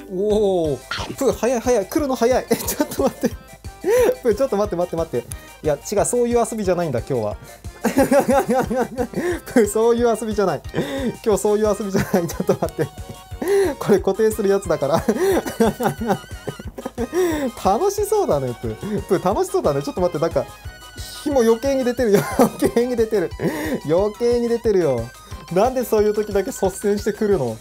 おお、プー早い早い、来るの早い。ちょっと待って。プーちょっと待って待って待って。いや違う、そういう遊びじゃないんだ今日は。プーそういう遊びじゃない。今日そういう遊びじゃない。ちょっと待って。これ固定するやつだから。楽しそうだね、プー。プー楽しそうだね。ちょっと待って、なんか火も余計に出てるよ。余計に出てる。余計に出てるよ。なんでそういう時だけ率先してくるの。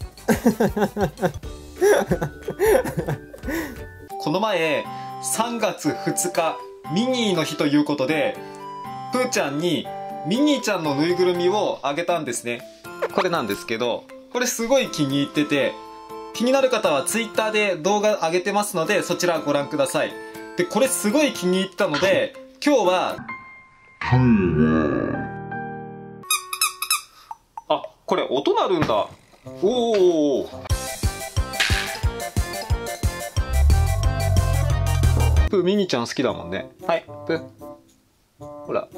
この前3月2日ミニーの日ということで、プーちゃんにミニーちゃんのぬいぐるみをあげたんですね。これなんですけど、これすごい気に入ってて、気になる方は Twitter で動画上げてますので、そちらご覧ください。でこれすごい気に入ったので、今日はあ、これ音鳴るんだ。おお、プーミニちゃん好きだもんね。はい、プーほら。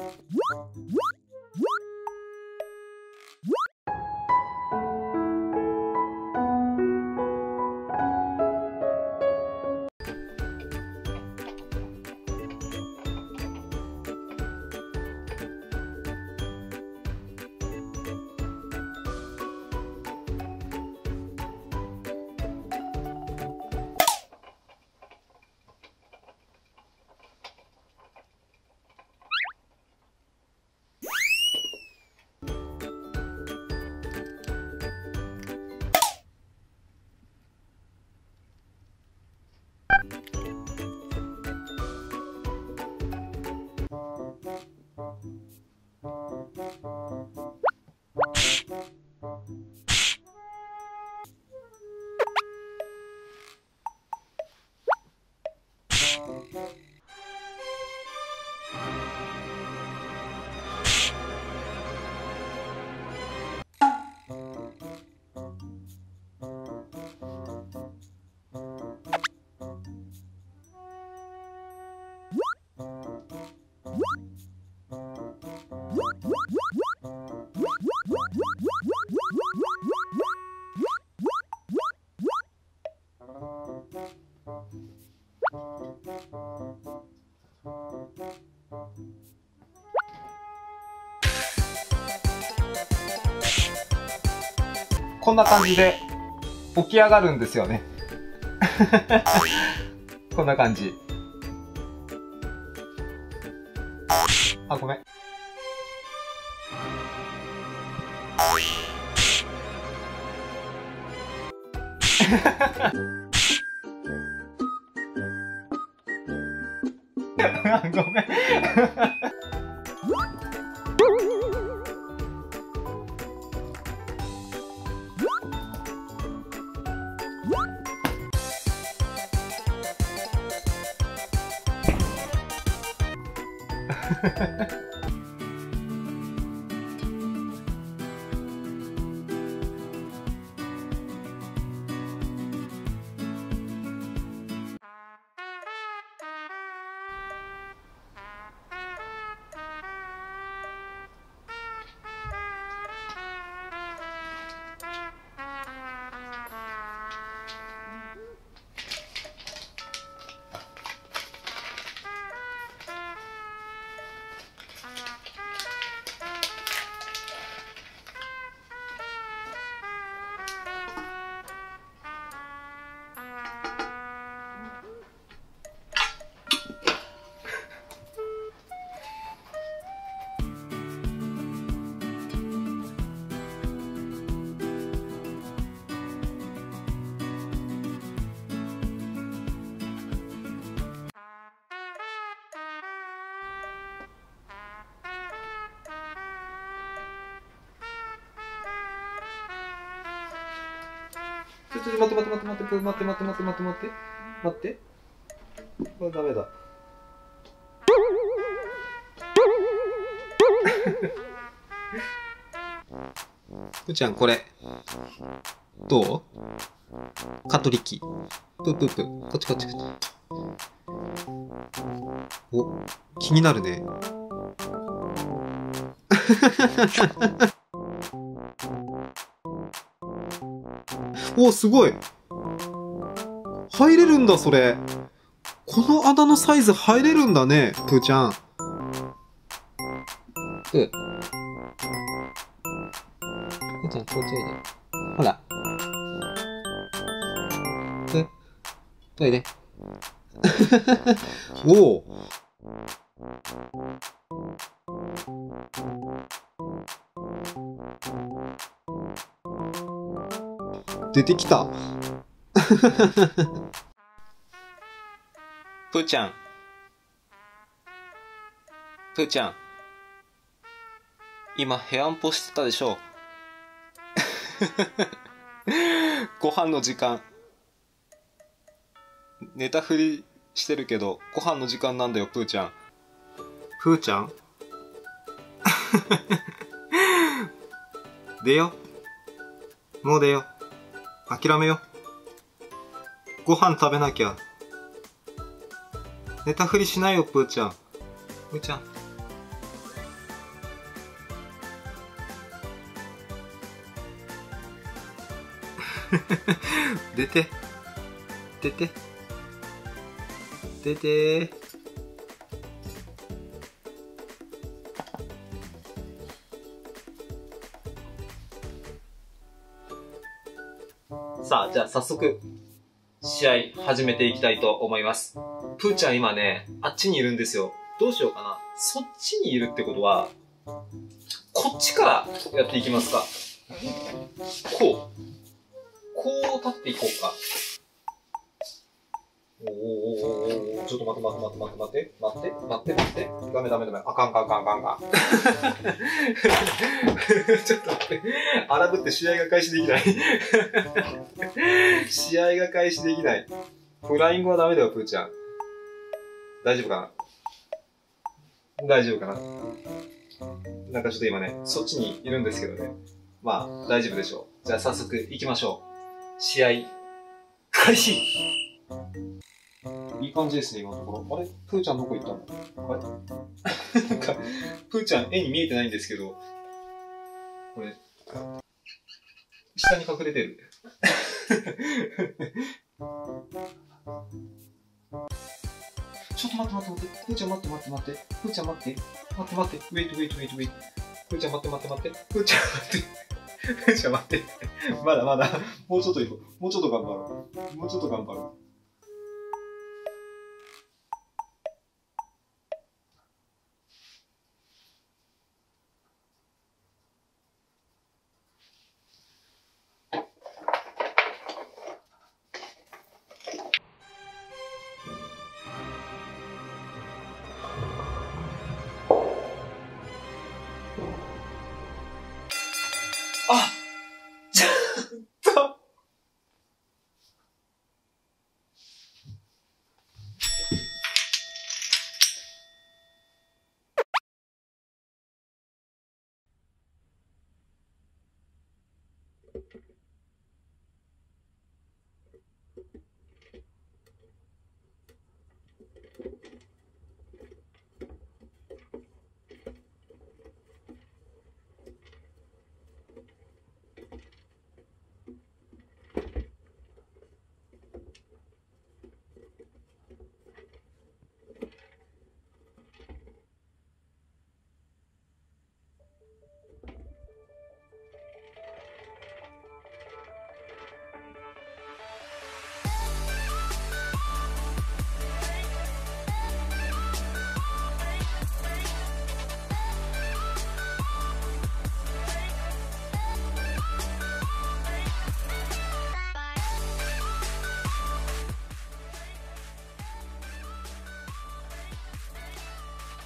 こんな感じで起き上がるんですよね。こんな感じ。あ、ごめん。ごめん。ちょっと待って待って待って待って待って待って待って待って待って待って、これダメだ。ふーちゃんこれどう？カトリキプープープー、こっちこっちこっち。お、気になるね。お、すごい。 入れるんだ、それ。この穴のサイズ入れるんだね、プーちゃん。プーちゃん、こっちおいで。ほら。プー、おいで。おお。出てきた。プーちゃん。プーちゃん。今、部屋んぽしてたでしょ。ご飯の時間。寝たふりしてるけど、ご飯の時間なんだよ、プーちゃん。プーちゃん出よ。もう出よ。諦めよ。ご飯食べなきゃ。寝たふりしないよ、プーちゃん。プーちゃん。出て。出て。出て。さあ、じゃあ早速、試合始めていきたいと思います。プーちゃん今ね、あっちにいるんですよ。どうしようかな。そっちにいるってことは、こっちからやっていきますか。こう。こう立っていこうか。ちょっと待って。ダメ。あかん。ちょっと待って。荒ぶって試合が開始できない。試合が開始できない。フライングはダメだよ、プーちゃん。大丈夫かな。なんかちょっと今ね、そっちにいるんですけどね。まあ、大丈夫でしょう。じゃあ早速行きましょう。試合、開始。いい感じですね、今のところ。あれプーちゃんどこ行ったの？あれなんか、プーちゃん絵に見えてないんですけど、これ、下に隠れてる。ちょっと待って。プーちゃん待って。プーちゃん待って。ウェイト。プーちゃん待って。プーちゃん待って。まだ。もうちょっと行こう。もうちょっと頑張ろう。あ